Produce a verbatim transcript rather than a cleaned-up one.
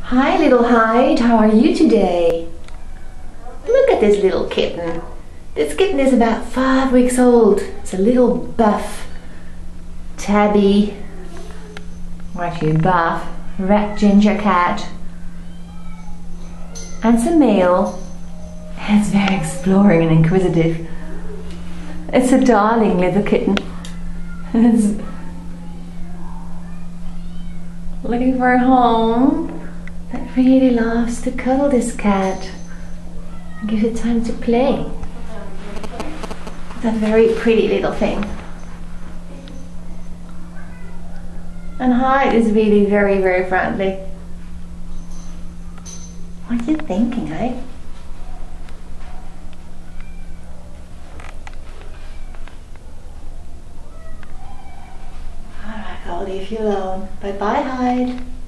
Hi little Hyde, how are you today? Look at this little kitten. This kitten is about five weeks old. It's a little buff, tabby, or actually buff, red ginger cat. And it's a male. It's very exploring and inquisitive. It's a darling little kitten. It's looking for a home that really loves to cuddle this cat and gives it time to play. That very pretty little thing. And Hyde is really very, very friendly. What are you thinking, Hyde? Alright, I'll leave you alone. Bye bye, Hyde.